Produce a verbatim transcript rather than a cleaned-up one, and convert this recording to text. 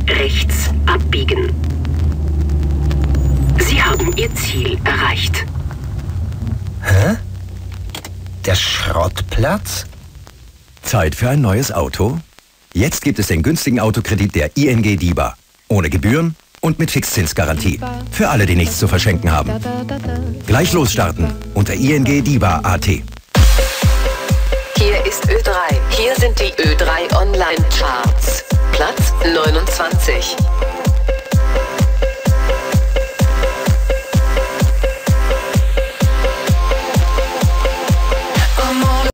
rechts abbiegen. Sie haben Ihr Ziel erreicht. Hä? Der Schrottplatz? Zeit für ein neues Auto? Jetzt gibt es den günstigen Autokredit der I N G DiBa. Ohne Gebühren und mit Fixzinsgarantie. Für alle, die nichts zu verschenken haben. Gleich losstarten unter I N G DiBa Punkt A T. Hier ist Ö drei. Hier sind die Ö drei Online Charts. Platz neunundzwanzig.